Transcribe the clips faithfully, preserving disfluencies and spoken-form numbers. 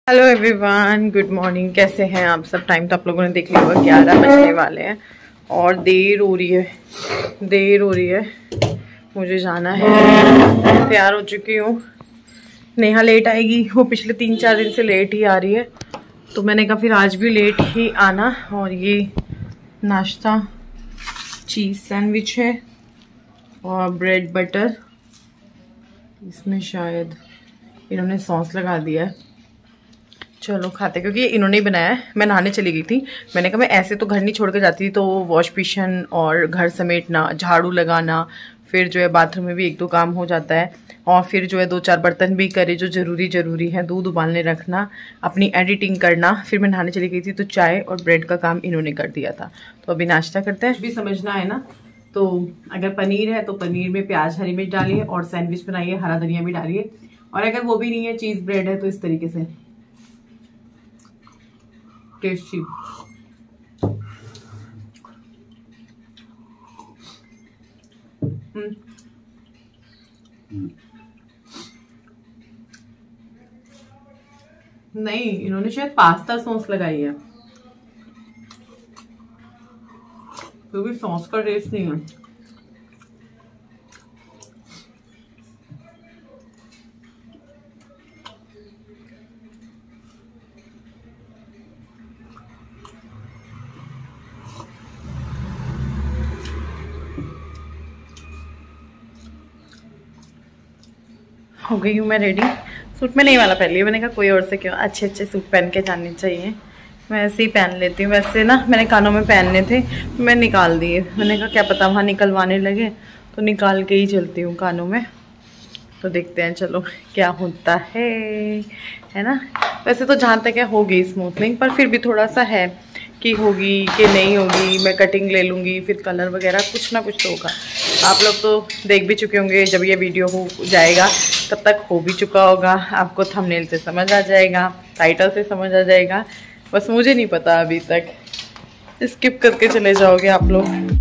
Hello everyone, good morning. कैसे हैं आप सब? टाइम तो आप लोगों ने देख लिया होगा, ग्यारह बजने वाले हैं और देर हो रही है देर हो रही है मुझे जाना है। तैयार हो चुकी हूँ। नेहा लेट आएगी, वो पिछले तीन चार दिन से लेट ही आ रही है, तो मैंने कहा फिर आज भी लेट ही आना। और ये नाश्ता चीज़ सैंडविच है और ब्रेड बटर, इसमें शायद इन्होंने सॉस लगा दिया है। चलो खाते, क्योंकि इन्होंने ही बनाया है। मैं नहाने चली गई थी, मैंने कहा मैं ऐसे तो घर नहीं छोड़ के जाती, तो वॉश बेसिन और घर समेटना, झाड़ू लगाना, फिर जो है बाथरूम में भी एक दो काम हो जाता है, और फिर जो है दो चार बर्तन भी करे जो ज़रूरी ज़रूरी है, दूध उबालने रखना, अपनी एडिटिंग करना। फिर मैं नहाने चली गई थी, तो चाय और ब्रेड का काम इन्होंने कर दिया था। तो अभी नाश्ता करते हैं। भी समझना है ना, तो अगर पनीर है तो पनीर में प्याज हरी मिर्च डालिए और सैंडविच बनाइए, हरा धनिया भी डालिए। और अगर वो भी नहीं है, चीज़ ब्रेड है, तो इस तरीके से टेस्टी। नहीं, इन्होंने शायद पास्ता सॉस लगाई है, क्योंकि सॉस का टेस्ट नहीं है। हो गई हूँ मैं रेडी। सूट में नहीं वाला पहन लिया, मैंने कहा कोई और से क्यों, अच्छे अच्छे सूट पहन के जाने चाहिए। मैं ऐसे ही पहन लेती हूँ। वैसे ना मैंने कानों में पहनने थे, मैं निकाल दिए। मैंने कहा क्या पता वहाँ निकलवाने लगे, तो निकाल के ही चलती हूँ कानों में। तो देखते हैं चलो क्या होता है है ना। वैसे तो जहाँ तक है होगी स्मूथनिंग, पर फिर भी थोड़ा सा है कि होगी कि नहीं होगी। मैं कटिंग ले लूँगी, फिर कलर वगैरह कुछ ना कुछ तो होगा। आप लोग तो देख भी चुके होंगे, जब ये वीडियो हो जाएगा तब तक हो भी चुका होगा। आपको थंबनेल से समझ आ जाएगा, टाइटल से समझ आ जाएगा, बस मुझे नहीं पता अभी तक। स्किप करके चले जाओगे आप लोग।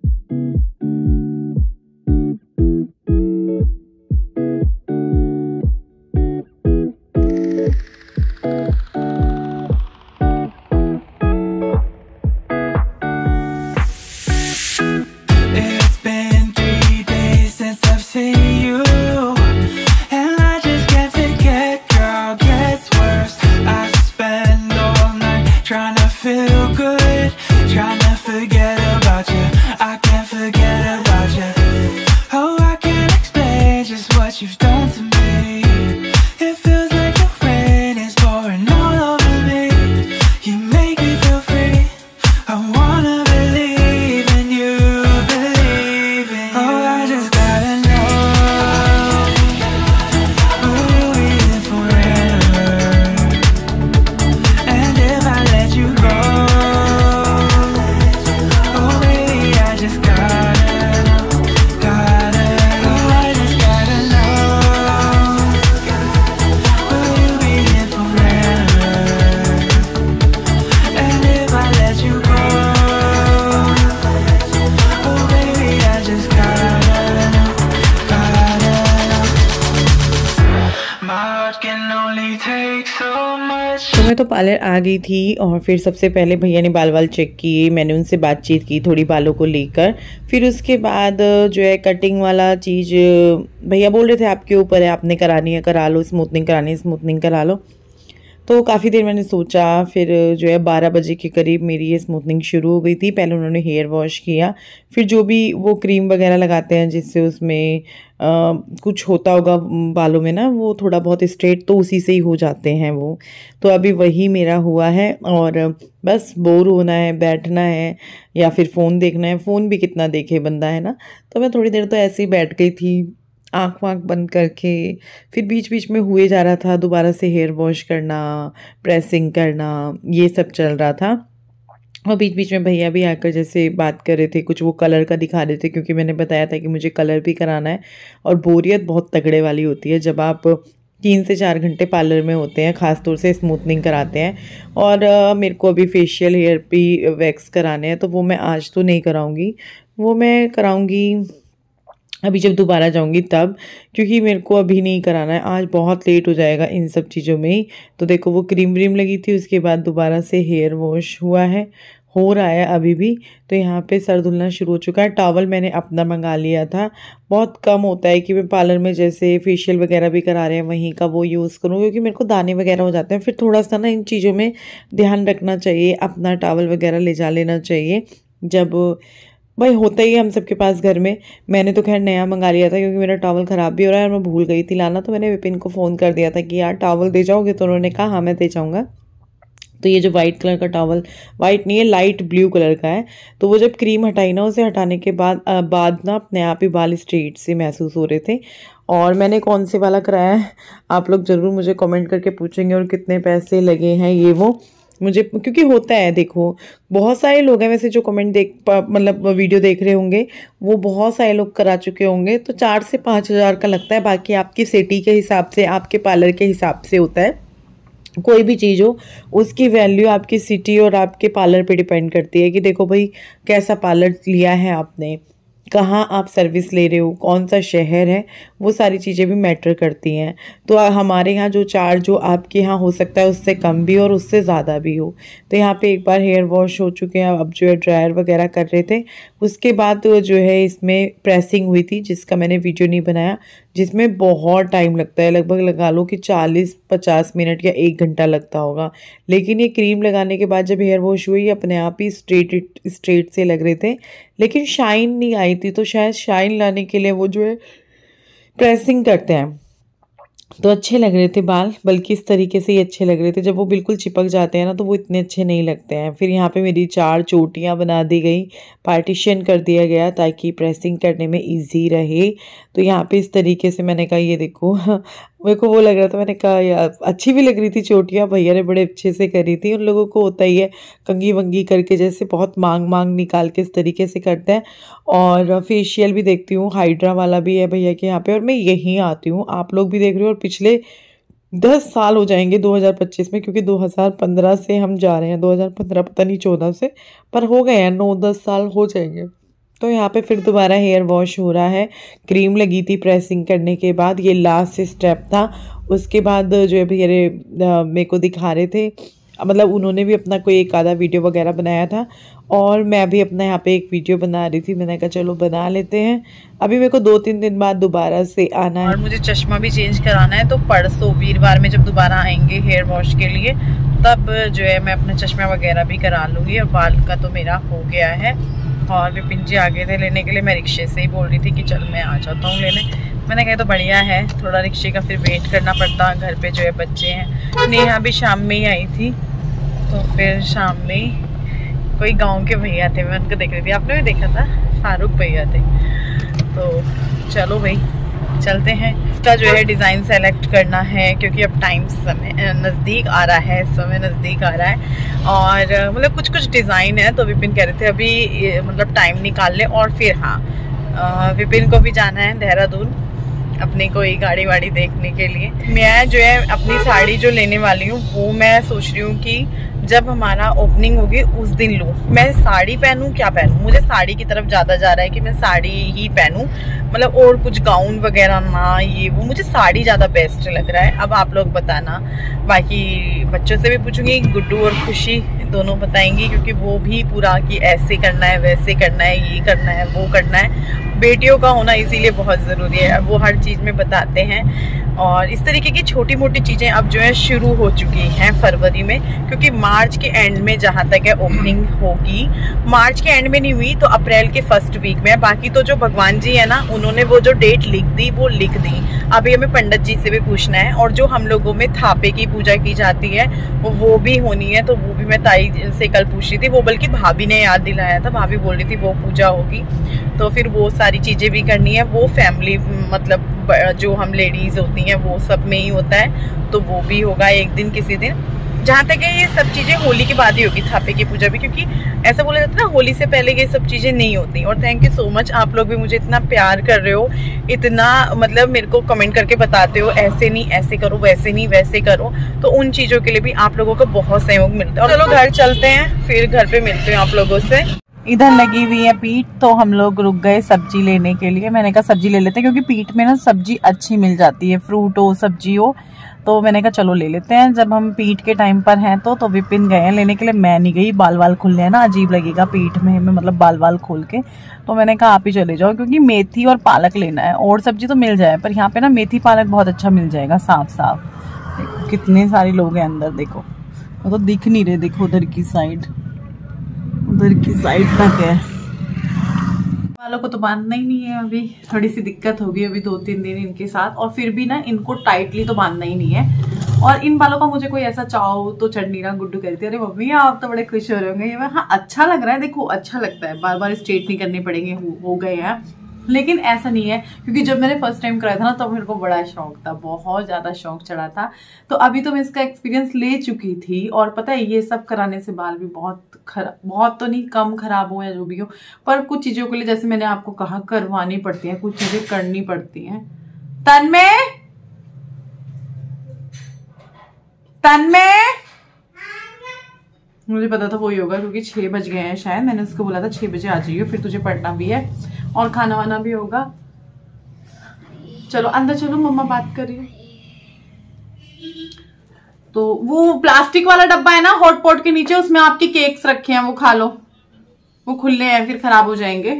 तो मैं तो पार्लर आ गई थी, और फिर सबसे पहले भैया ने बाल वाल चेक किए, मैंने उनसे बातचीत की थोड़ी बालों को लेकर। फिर उसके बाद जो है कटिंग वाला चीज़ भैया बोल रहे थे आपके ऊपर है, आपने करानी है करा लो, स्मूथनिंग करानी है स्मूथनिंग करा लो। तो काफ़ी देर मैंने सोचा, फिर जो है बारह बजे के करीब मेरी ये स्मूथनिंग शुरू हो गई थी। पहले उन्होंने हेयर वॉश किया, फिर जो भी वो क्रीम वगैरह लगाते हैं जिससे उसमें आ, कुछ होता होगा बालों में ना, वो थोड़ा बहुत स्ट्रेट तो उसी से ही हो जाते हैं वो। तो अभी वही मेरा हुआ है, और बस बोर होना है, बैठना है या फिर फ़ोन देखना है। फ़ोन भी कितना देखे बंदा, है ना। तो मैं थोड़ी देर तो ऐसे ही बैठ गई थी आँख वाँख बंद करके। फिर बीच बीच में हुए जा रहा था दोबारा से हेयर वॉश करना, प्रेसिंग करना, ये सब चल रहा था। और बीच बीच में भैया भी आकर जैसे बात कर रहे थे, कुछ वो कलर का दिखा रहे थे, क्योंकि मैंने बताया था कि मुझे कलर भी कराना है। और बोरियत बहुत तगड़े वाली होती है जब आप तीन से चार घंटे पार्लर में होते हैं, ख़ास तौर से स्मूथनिंग कराते हैं। और uh, मेरे को अभी फेशियल हेयर भी वैक्स कराने हैं, तो वो मैं आज तो नहीं कराऊंगी, वो मैं कराऊंगी अभी जब दोबारा जाऊंगी तब, क्योंकि मेरे को अभी नहीं कराना है, आज बहुत लेट हो जाएगा इन सब चीज़ों में ही। तो देखो वो क्रीम व्रीम लगी थी, उसके बाद दोबारा से हेयर वॉश हुआ है, हो रहा है अभी भी। तो यहाँ पे सर धुलना शुरू हो चुका है। टॉवल मैंने अपना मंगा लिया था, बहुत कम होता है कि मैं पार्लर में जैसे फेशियल वगैरह भी करा रहे हैं वहीं का वो यूज़ करूँ, क्योंकि मेरे को दाने वगैरह हो जाते हैं। फिर थोड़ा सा ना इन चीज़ों में ध्यान रखना चाहिए, अपना टॉवल वगैरह ले जा लेना चाहिए जब भाई होता ही है हम सबके पास घर में। मैंने तो खैर नया मंगा लिया था क्योंकि मेरा टॉवल ख़राब भी हो रहा है और मैं भूल गई थी लाना। तो मैंने विपिन को फ़ोन कर दिया था कि यार टॉवल दे जाओगे, तो उन्होंने कहा हाँ मैं दे जाऊँगा। तो ये जो वाइट कलर का टॉवल, वाइट नहीं है लाइट ब्लू कलर का है। तो वो जब क्रीम हटाई ना, उसे हटाने के बाद आ, बाद ना अपने आप ही बाल स्ट्रेट से महसूस हो रहे थे। और मैंने कौन से वाला कराया है आप लोग ज़रूर मुझे कमेंट करके पूछेंगे, और कितने पैसे लगे हैं ये वो मुझे, क्योंकि होता है देखो बहुत सारे लोग हैं वैसे जो कमेंट देख मतलब वीडियो देख रहे होंगे, वो बहुत सारे लोग करा चुके होंगे। तो चार से पाँच हज़ार का लगता है, बाकी आपकी सिटी के हिसाब से, आपके पार्लर के हिसाब से होता है। कोई भी चीज़ हो उसकी वैल्यू आपकी सिटी और आपके पार्लर पे डिपेंड करती है कि देखो भाई कैसा पार्लर लिया है आपने, कहाँ आप सर्विस ले रहे हो, कौन सा शहर है, वो सारी चीज़ें भी मैटर करती हैं। तो हमारे यहाँ जो चार्ज जो आपके यहाँ हो सकता है उससे कम भी और उससे ज़्यादा भी हो। तो यहाँ पे एक बार हेयर वॉश हो चुके हैं, अब जो है ड्रायर वगैरह कर रहे थे। उसके बाद तो जो है इसमें प्रेसिंग हुई थी, जिसका मैंने वीडियो नहीं बनाया, जिसमें बहुत टाइम लगता है, लगभग लगा लो कि चालीस पचास मिनट या एक घंटा लगता होगा। लेकिन ये क्रीम लगाने के बाद जब हेयर वॉश हुई अपने आप ही स्ट्रेट स्ट्रेट से लग रहे थे, लेकिन शाइन नहीं आई थी। तो शायद शाइन लाने के लिए वो जो है प्रेसिंग करते हैं, तो अच्छे लग रहे थे बाल, बल्कि इस तरीके से ही अच्छे लग रहे थे। जब वो बिल्कुल चिपक जाते हैं ना तो वो इतने अच्छे नहीं लगते हैं। फिर यहाँ पे मेरी चार चोटियाँ बना दी गई, पार्टीशन कर दिया गया ताकि प्रेसिंग करने में इजी रहे। तो यहाँ पे इस तरीके से मैंने कहा ये देखो मेरे को वो लग रहा था, मैंने कहा यार अच्छी भी लग रही थी चोटियाँ, भैया ने बड़े अच्छे से करी थी। उन लोगों को होता ही है कंगी वंगी करके जैसे बहुत मांग मांग निकाल के इस तरीके से करते हैं। और फेशियल भी देखती हूँ, हाइड्रा वाला भी है भैया के यहाँ पे, और मैं यहीं आती हूँ, आप लोग भी देख रहे हो। और पिछले दस साल हो जाएंगे दो हज़ार पच्चीस में, क्योंकि दो हज़ार पंद्रह से हम जा रहे हैं, दो हज़ार पंद्रह पता नहीं चौदह से, पर हो गए हैं नौ दस साल हो जाएंगे। तो यहाँ पे फिर दोबारा हेयर वॉश हो रहा है। क्रीम लगी थी प्रेसिंग करने के बाद, ये लास्ट स्टेप था। उसके बाद जो है भैया मेरे को दिखा रहे थे, मतलब उन्होंने भी अपना कोई एक आधा वीडियो वगैरह बनाया था और मैं भी अपना यहाँ पे एक वीडियो बना रही थी। मैंने कहा चलो बना लेते हैं। अभी मेरे को दो तीन दिन बाद दोबारा से आना है और मुझे चश्मा भी चेंज कराना है। तो परसों वीरवार में जब दोबारा आएंगे हेयर वॉश के लिए, तब जो है मैं अपना चश्मा वगैरह भी करा लूँगी। और बाल का तो मेरा हो गया है। और विपिन जी आ गए थे लेने के लिए, मैं रिक्शे से ही बोल रही थी कि चल मैं आ जाता हूँ लेने। मैंने कहा तो बढ़िया है, थोड़ा रिक्शे का फिर वेट करना पड़ता, घर पे जो है बच्चे हैं। नेहा भी शाम में ही आई थी, तो फिर शाम में कोई गांव के भैया थे, मैं उनको देख रही थी, आपने भी देखा था, फारूक भैया थे। तो चलो भाई चलते हैं। इसका जो है डिज़ाइन सेलेक्ट करना है क्योंकि अब टाइम समय नज़दीक आ रहा है, समय नज़दीक आ रहा है। और मतलब कुछ कुछ डिज़ाइन है, तो विपिन कह रहे थे अभी मतलब टाइम निकाल ले। और फिर हाँ, विपिन को भी जाना है देहरादून अपनी कोई गाड़ी वाड़ी देखने के लिए। मैं जो है अपनी साड़ी जो लेने वाली हूँ वो मैं सोच रही हूँ कि जब हमारा ओपनिंग होगी उस दिन लूँ। मैं साड़ी पहनूँ क्या पहनूँ, मुझे साड़ी की तरफ ज़्यादा जा रहा है कि मैं साड़ी ही पहनूँ, मतलब और कुछ गाउन वगैरह ना, ये वो मुझे साड़ी ज़्यादा बेस्ट लग रहा है। अब आप लोग बताना, बाकी बच्चों से भी पूछूंगी, गुड्डू और खुशी दोनों बताएंगी क्योंकि वो भी पूरा कि ऐसे करना है, वैसे करना है, ये करना है, वो करना है। बेटियों का होना इसीलिए बहुत ज़रूरी है, वो हर चीज़ में बताते हैं। और इस तरीके की छोटी मोटी चीज़ें अब जो है शुरू हो चुकी हैं फरवरी में, क्योंकि मार्च के एंड में जहाँ तक है ओपनिंग होगी, मार्च के एंड में नहीं हुई तो अप्रैल के फर्स्ट वीक में। बाकी तो जो भगवान जी है ना, उन्होंने वो जो डेट लिख दी वो लिख दी। अभी हमें पंडित जी से भी पूछना है। और जो हम लोगों में थापे की पूजा की जाती है वो वो भी होनी है, तो वो भी मैं ताई से कल पूछ रही थी, वो बल्कि भाभी ने याद दिलाया था, भाभी बोल रही थी वो पूजा होगी। तो फिर वो सारी चीज़ें भी करनी है, वो फैमिली मतलब जो हम लेडीज़ होती हैं वो सब में ही होता है, तो वो भी होगा एक दिन किसी दिन। जहाँ तक है ये सब चीज़ें होली के बाद ही होगी, थापे की पूजा भी, क्योंकि ऐसा बोला जाता है ना होली से पहले ये सब चीज़ें नहीं होती। और थैंक यू सो मच, आप लोग भी मुझे इतना प्यार कर रहे हो, इतना मतलब मेरे को कमेंट करके बताते हो ऐसे नहीं ऐसे करो, वैसे नहीं वैसे करो, तो उन चीज़ों के लिए भी आप लोगों का बहुत सहयोग मिलता है। और चलो घर चलते हैं, फिर घर पे मिलते हैं आप लोगों से। इधर लगी हुई है पीठ, तो हम लोग रुक गए सब्जी लेने के लिए। मैंने कहा सब्जी ले लेते हैं क्योंकि पीठ में ना सब्जी अच्छी मिल जाती है, फ्रूट हो सब्जी हो, तो मैंने कहा चलो ले लेते हैं। जब हम पीठ के टाइम पर हैं तो तो विपिन गए हैं लेने के लिए, मैं नहीं गई, बाल बाल खुलने हैं ना, अजीब लगेगा पीठ में हमें, मतलब बाल बाल खोल के, तो मैंने कहा आप ही चले जाओ, क्योंकि मेथी और पालक लेना है। और सब्जी तो मिल जाए, पर यहाँ पे ना मेथी पालक बहुत अच्छा मिल जाएगा साफ साफ। देखो कितने सारे लोग हैं अंदर, देखो वो तो दिख नहीं रहे, देखो उधर की साइड, उधर की साइड तक है। वालों को तो बांधना ही नहीं है, अभी थोड़ी सी दिक्कत होगी अभी दो तीन दिन इनके साथ, और फिर भी ना इनको टाइटली तो बांधना ही नहीं है। और इन बालों का मुझे कोई ऐसा चाव तो चढ़ नहीं रहा। गुड्डू कहती है अरे मम्मी आप तो बड़े खुश हो रहे होंगे, ये हाँ अच्छा लग रहा है, देखो अच्छा लगता है, बार बार स्ट्रेट नहीं करने पड़ेंगे, हो, हो गए हैं। लेकिन ऐसा नहीं है, क्योंकि जब मैंने फर्स्ट टाइम कराया था ना तब मेरे को बड़ा शौक था, बहुत ज्यादा शौक चढ़ा था। तो अभी तो मैं इसका एक्सपीरियंस ले चुकी थी, और पता है ये सब कराने से बाल भी बहुत खराब, बहुत तो नहीं कम खराब हो या जो भी हो, पर कुछ चीजों के लिए जैसे मैंने आपको कहा करवानी पड़ती है, कुछ चीजें करनी पड़ती हैं। तन्मय, तन्मय, मुझे पता था वही होगा क्योंकि छह बज गए हैं शायद, मैंने उसको बोला था छह बजे आ जाइए, फिर तुझे पढ़ना भी है और खाना वाना भी होगा। चलो अंदर चलो, मम्मा बात कर रही है। तो वो प्लास्टिक वाला डब्बा है ना हॉट पॉट के नीचे, उसमें आपके केक्स रखे हैं, वो खा लो, वो खुले हैं फिर खराब हो जाएंगे।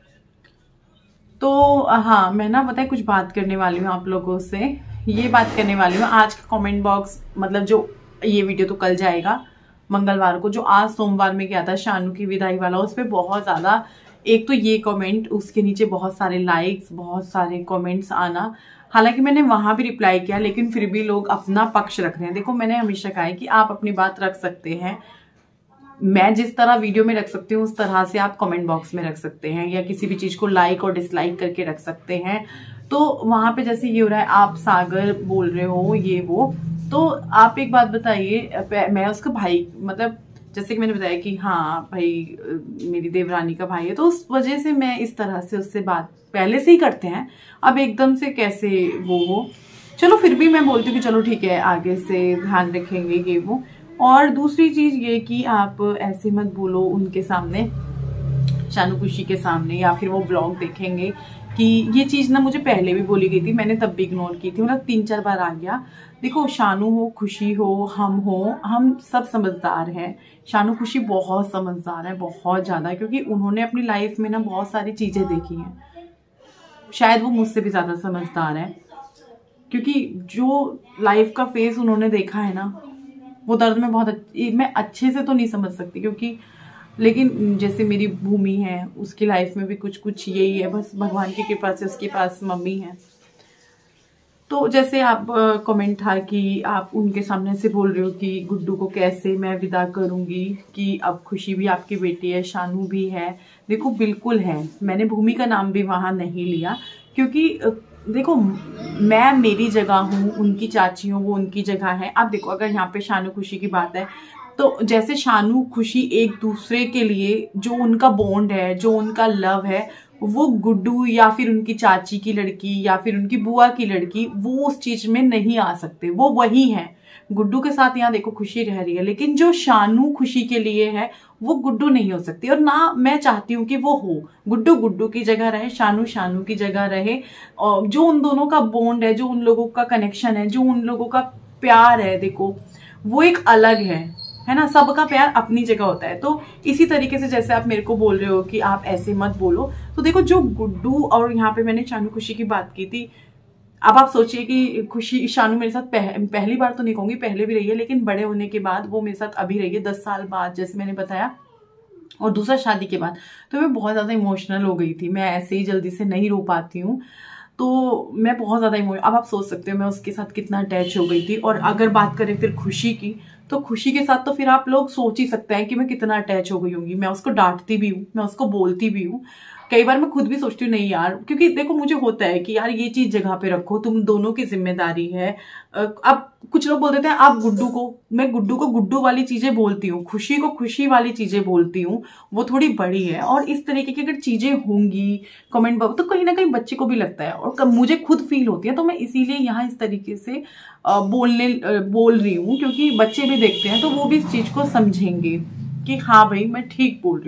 तो हाँ मैं ना पता है कुछ बात करने वाली हूँ आप लोगों से, ये बात करने वाली हूँ आज का कमेंट बॉक्स, मतलब जो ये वीडियो तो कल जाएगा मंगलवार को, जो आज सोमवार में गया था शानू की विदाई वाला, उस पर बहुत ज्यादा, एक तो ये कमेंट, उसके नीचे बहुत सारे लाइक्स, बहुत सारे कमेंट्स आना। हालांकि मैंने वहां भी रिप्लाई किया, लेकिन फिर भी लोग अपना पक्ष रख रहे हैं। देखो मैंने हमेशा कहा है कि आप अपनी बात रख सकते हैं, मैं जिस तरह वीडियो में रख सकती हूँ उस तरह से आप कमेंट बॉक्स में रख सकते हैं, या किसी भी चीज को लाइक और डिसलाइक करके रख सकते हैं। तो वहां पे जैसे ये हो रहा है, आप सागर बोल रहे हो ये वो, तो आप एक बात बताइए, मैं उसका भाई, मतलब जैसे कि मैंने बताया कि हाँ भाई मेरी देवरानी का भाई है, तो उस वजह से मैं इस तरह से उससे बात पहले से ही करते हैं, अब एकदम से कैसे वो हो। चलो फिर भी मैं बोलती हूँ कि चलो ठीक है आगे से ध्यान रखेंगे ये वो। और दूसरी चीज ये कि आप ऐसे मत बोलो उनके सामने, शानू खुशी के सामने, या फिर वो ब्लॉग देखेंगे कि ये चीज ना मुझे पहले भी बोली गई थी, मैंने तब भी इग्नोर की थी, मतलब तीन चार बार आ गया। देखो शानू हो, खुशी हो, हम हो, हम सब समझदार हैं। शानू खुशी बहुत समझदार है, बहुत ज्यादा, क्योंकि उन्होंने अपनी लाइफ में ना बहुत सारी चीजें देखी हैं, शायद वो मुझसे भी ज्यादा समझदार है, क्योंकि जो लाइफ का फेस उन्होंने देखा है ना, वो दर्द में बहुत अच्छ... मैं अच्छे से तो नहीं समझ सकती, क्योंकि लेकिन जैसे मेरी भूमि है उसकी लाइफ में भी कुछ कुछ यही है, बस भगवान की कृपा से उसके पास मम्मी है। तो जैसे आप कमेंट था कि आप उनके सामने से बोल रहे हो कि गुड्डू को कैसे मैं विदा करूंगी, कि अब खुशी भी आपकी बेटी है, शानू भी है। देखो बिल्कुल है, मैंने भूमि का नाम भी वहां नहीं लिया, क्योंकि देखो मैं मेरी जगह हूँ, उनकी चाची हूँ, वो उनकी जगह है। अब देखो अगर यहाँ पे शानू खुशी की बात है, तो जैसे शानू खुशी एक दूसरे के लिए जो उनका बॉन्ड है, जो उनका लव है, वो गुड्डू या फिर उनकी चाची की लड़की या फिर उनकी बुआ की लड़की वो उस चीज में नहीं आ सकते, वो वही है। गुड्डू के साथ यहाँ देखो खुशी रह रही है, लेकिन जो शानू खुशी के लिए है वो गुड्डू नहीं हो सकती, और ना मैं चाहती हूँ कि वो हो। गुड्डू गुड्डू की जगह रहे, शानू शानू की जगह रहे, और जो उन दोनों का बॉन्ड है, जो उन लोगों का कनेक्शन है, जो उन लोगों का प्यार है, देखो वो एक अलग है, है ना। सबका प्यार अपनी जगह होता है। तो इसी तरीके से जैसे आप मेरे को बोल रहे हो कि आप ऐसे मत बोलो, तो देखो जो गुड्डू, और यहाँ पे मैंने शानू खुशी की बात की थी, अब आप सोचिए कि खुशी शानू मेरे साथ पह, पहली बार तो नहीं कहूंगी, पहले भी रही है, लेकिन बड़े होने के बाद वो मेरे साथ अभी रही है, दस साल बाद जैसे मैंने बताया, और दूसरा शादी के बाद। तो मैं बहुत ज्यादा इमोशनल हो गई थी, मैं ऐसे ही जल्दी से नहीं रो पाती हूँ, तो मैं बहुत ज्यादा इमोशनल, अब आप सोच सकते हो मैं उसके साथ कितना अटैच हो गई थी। और अगर बात करें फिर खुशी की, तो खुशी के साथ तो फिर आप लोग सोच ही सकते हैं कि मैं कितना अटैच हो गई होंगी। मैं उसको डांटती भी हूँ, मैं उसको बोलती भी हूँ, कई बार मैं खुद भी सोचती हूँ नहीं यार, क्योंकि देखो मुझे होता है कि यार ये चीज जगह पे रखो, तुम दोनों की जिम्मेदारी है। अब कुछ लोग बोल देते हैं आप गुड्डू को, मैं गुड्डू को गुड्डू वाली चीजें बोलती हूँ, खुशी को खुशी वाली चीजें बोलती हूँ, वो थोड़ी बड़ी है। और इस तरीके की अगर चीजें होंगी कमेंट बॉक्स, तो कहीं ना कहीं बच्चे को भी लगता है, और मुझे खुद फील होती है। तो मैं इसीलिए यहाँ इस तरीके से बोलने बोल रही हूँ, क्योंकि बच्चे भी देखते हैं तो वो भी इस चीज को समझेंगे कि हाँ भाई मैं ठीक बोल रही हूँ।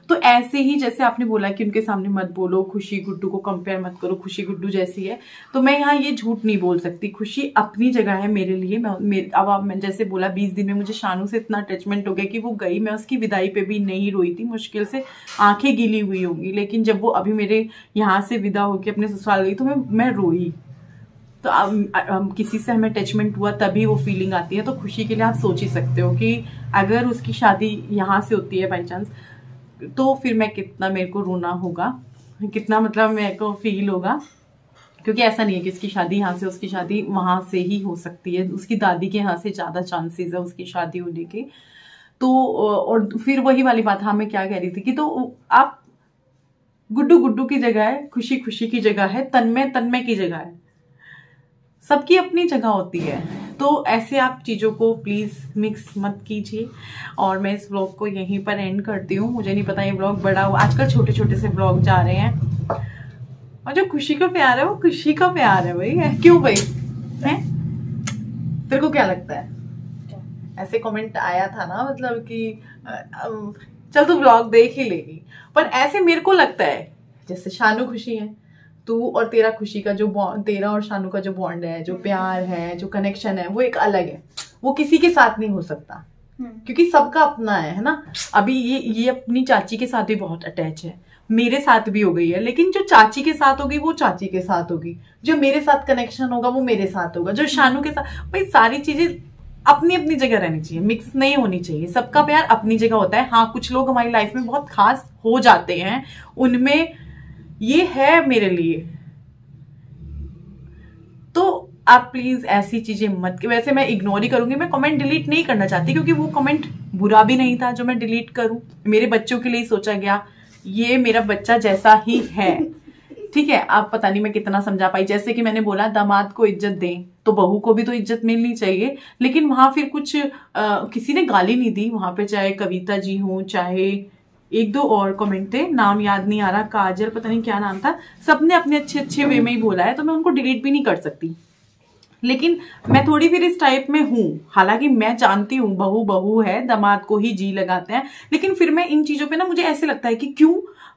तो ऐसे ही जैसे आपने बोला कि उनके सामने मत बोलो, खुशी गुड्डू को कंपेयर मत करो, खुशी गुड्डू जैसी है, तो मैं यहाँ ये झूठ नहीं बोल सकती। खुशी अपनी जगह है मेरे लिए। मैं अब मैं जैसे बोला बीस दिन में मुझे शानू से इतना अटैचमेंट हो गया कि वो गई, मैं उसकी विदाई पे भी नहीं रोई थी, मुश्किल से आंखें गीली हुई होंगी, लेकिन जब वो अभी मेरे यहाँ से विदा होकर अपने ससुराल गई तो मैं मैं रोई। तो अब, अब किसी से हमें अटैचमेंट हुआ तभी वो फीलिंग आती है। तो खुशी के लिए आप सोच ही सकते हो कि अगर उसकी शादी यहाँ से होती है बाई चांस, तो फिर मैं कितना मेरे को रोना होगा, कितना मतलब मेरे को फील होगा। क्योंकि ऐसा नहीं है कि उसकी शादी यहाँ से, उसकी शादी वहां से ही हो सकती है, उसकी दादी के यहाँ से ज्यादा चांसेस है उसकी शादी होने के। तो और फिर वही वाली बात, हाँ मैं क्या कह रही थी कि तो आप गुड्डू गुड्डू की जगह है, खुशी खुशी की जगह है, तन्मय तन्मय की जगह है, सबकी अपनी जगह होती है। तो ऐसे आप चीज़ों को प्लीज़ मिक्स मत कीजिए। और मैं इस व्लॉग को यहीं पर एंड करती हूँ। मुझे नहीं पता ये व्लॉग बड़ा हुआ, आजकल छोटे छोटे से व्लॉग जा रहे हैं, और जो खुशी का प्यार है वो खुशी का प्यार है भाई। है क्यों भाई? है तेरे को क्या लगता है? ऐसे कमेंट आया था ना, मतलब कि चल तू व्लॉग देख ही लेगी, पर ऐसे मेरे को लगता है जैसे शानू खुशी है, तू और तेरा खुशी का जो बॉन्ड, तेरा और शानू का जो बॉन्ड है, जो प्यार है, जो कनेक्शन है, वो एक अलग है, वो किसी के साथ नहीं हो सकता, क्योंकि सबका अपना है, है ना। अभी ये ये अपनी चाची के साथ भी बहुत अटैच है, मेरे साथ भी हो गई है, लेकिन जो चाची के साथ होगी वो चाची के साथ होगी, जो मेरे साथ कनेक्शन होगा वो मेरे साथ होगा, जो शानू के साथ, भाई सारी चीजें अपनी अपनी जगह रहनी चाहिए, मिक्स नहीं होनी चाहिए। सबका प्यार अपनी जगह होता है। हाँ, कुछ लोग हमारी लाइफ में बहुत खास हो जाते हैं, उनमें ये है मेरे लिए। तो आप प्लीज ऐसी चीजें मत, वैसे मैं इग्नोर ही करूंगी, मैं कमेंट डिलीट नहीं करना चाहती, क्योंकि वो कमेंट बुरा भी नहीं था जो मैं डिलीट करूं। मेरे बच्चों के लिए सोचा गया, ये मेरा बच्चा जैसा ही है, ठीक है। आप पता नहीं मैं कितना समझा पाई। जैसे कि मैंने बोला दामाद को इज्जत दें, तो बहू को भी तो इज्जत मिलनी चाहिए। लेकिन वहां फिर कुछ आ, किसी ने गाली नहीं दी वहां पे, चाहे कविता जी हो, चाहे एक दो और कमेंट थे, नाम याद नहीं आ रहा, काजल पता नहीं क्या नाम था, सबने अपने अच्छे अच्छे वे में ही बोला है, तो मैं उनको डिलीट भी नहीं कर सकती। लेकिन मैं थोड़ी फिर इस टाइप में हूं, हालांकि मैं जानती हूँ बहू बहू है, दामाद को ही जी लगाते हैं, लेकिन फिर मैं इन चीजों पे ना, मुझे ऐसे लगता है कि क्यों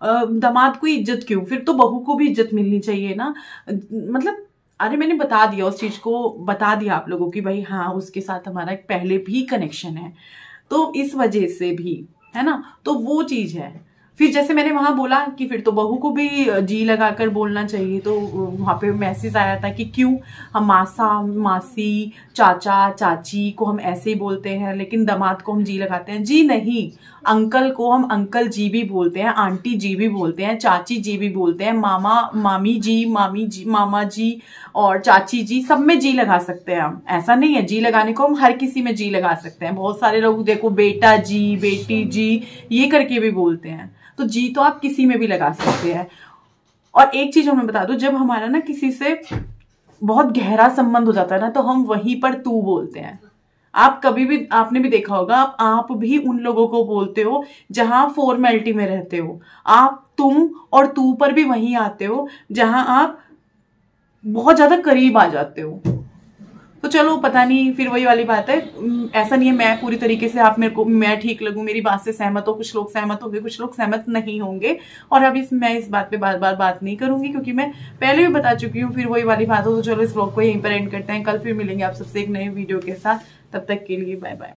दामाद को इज्जत क्यों, फिर तो बहू को भी इज्जत मिलनी चाहिए ना। मतलब अरे मैंने बता दिया, उस चीज को बता दिया आप लोगों की, भाई हाँ उसके साथ हमारा एक पहले भी कनेक्शन है, तो इस वजह से भी, है ना। तो वो चीज है। फिर जैसे मैंने वहां बोला कि फिर तो बहू को भी जी लगाकर बोलना चाहिए, तो वहां पे मैसेज आया था कि क्यों हम मासा मासी चाचा चाची को हम ऐसे ही बोलते हैं, लेकिन दामाद को हम जी लगाते हैं। जी नहीं, अंकल को हम अंकल जी भी बोलते हैं, आंटी जी भी बोलते हैं, चाची जी भी बोलते हैं, मामा मामी जी मामी जी मामा जी और चाची जी, सब में जी लगा सकते हैं हम। ऐसा नहीं है, जी लगाने को हम हर किसी में जी लगा सकते हैं। बहुत सारे लोग देखो बेटा जी बेटी जी ये करके भी बोलते हैं, तो जी तो आप किसी में भी लगा सकते हैं। और एक चीज मैं बता दूं, जब हमारा ना किसी से बहुत गहरा संबंध हो जाता है ना, तो हम वहीं पर तू बोलते हैं। आप कभी भी, आपने भी देखा होगा, आप आप भी उन लोगों को बोलते हो जहां फॉर्मेलिटी में रहते हो। आप तुम और तू पर भी वहीं आते हो जहां आप बहुत ज्यादा करीब आ जाते हो। तो चलो पता नहीं, फिर वही वाली बात है, ऐसा नहीं है मैं पूरी तरीके से आप मेरे को मैं ठीक लगूं, मेरी बात से सहमत हो, कुछ लोग सहमत होंगे, कुछ लोग सहमत नहीं होंगे। और अब इस मैं इस बात पे बार बार बात नहीं करूंगी, क्योंकि मैं पहले भी बता चुकी हूँ, फिर वही वाली बात हो। तो चलो इस व्लॉग को यहीं पर एंड करते हैं, कल फिर मिलेंगे आप सबसे एक नए वीडियो के साथ। तब तक के लिए बाय बाय।